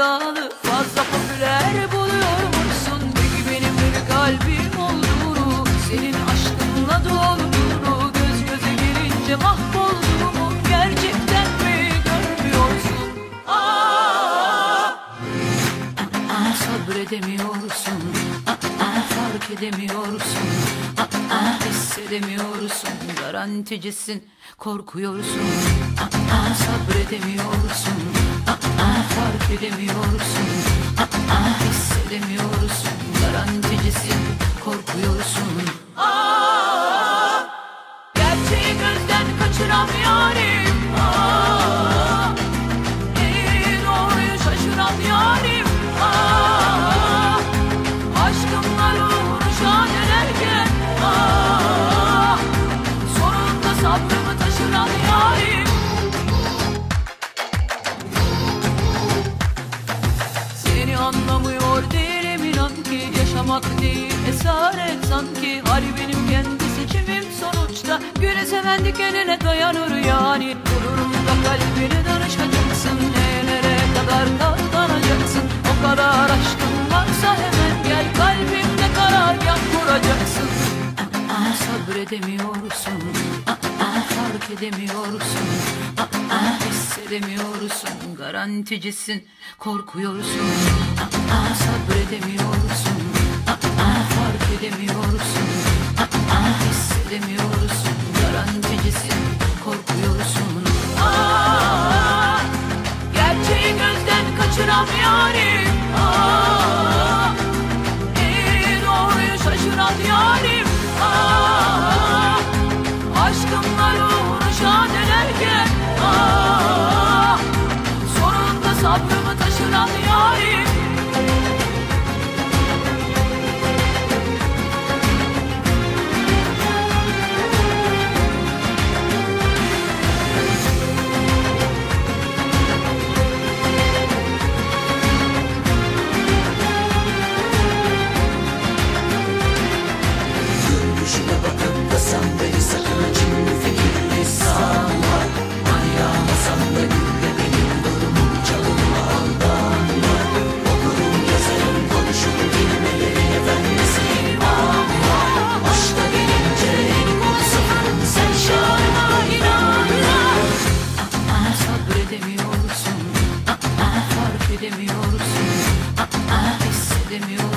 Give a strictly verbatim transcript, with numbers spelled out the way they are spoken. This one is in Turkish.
sevdalı, fazla popüler buluyormuşsun. Peki benim bir kalbim olduğunu, senin aşkınla dolduğunu, göz göze gelince mahvolduğumu gerçekten mi görmüyorsun? Aa, aa, sabredemiyorsun, aa, fark edemiyorsun, aa, hissedemiyorsun, garanticisin, korkuyorsun, aa, sabredemiyorsun, aa, fark edemiyorsun, aa, hissedemiyorsun, garanticisin, korkuyorsun. Aa, gerçeği gözden kaçıran yarim, aa, eğri doğruyu şaşıran yarim, aa, aşkımla uğraşan ederken, aa, sonunda sabrımı taşıran yarim. Seni anlamıyor değilim inan ki, yaşamak değil esaret sanki. Harbinim kendi seçimim sonuçta, güne seven dikenine dayanır yani. Gururumda kalbini danışacaksın, nelere kadar katlanacaksın. O kadar aşkım varsa hemen gel, kalbimde karargah kuracaksın. Aa, sabredemiyorsun, aa, fark edemiyorsun, aa, hissedemiyorsun, garanticisin, korkuyorsun. Aa, sabredemiyorsun, aa, fark edemiyorsun, aa, hissedemiyorsun, garanticisin, korkuyorsun. Aa, gerçeği gözden kaçıran yarim, aa, eğri doğruyu şaşıran yarim, aa, aşkımla uğraşan ederken, aa, sonunda sabrımı taşıran yarim. Görünüşüne bakıp da sen beni sakın acımlı fikirli sanma. Manyağımasam da gülme, benim durumum çalınma aldanma. Okurum yazarım konuşurum kelimeleri efendisiyim ama aşka gelince en kol sıfırım, sen şarına inanma. Aa, sabredemiyorsun, aa, fark edemiyorsun, aa, hissedemiyorsun,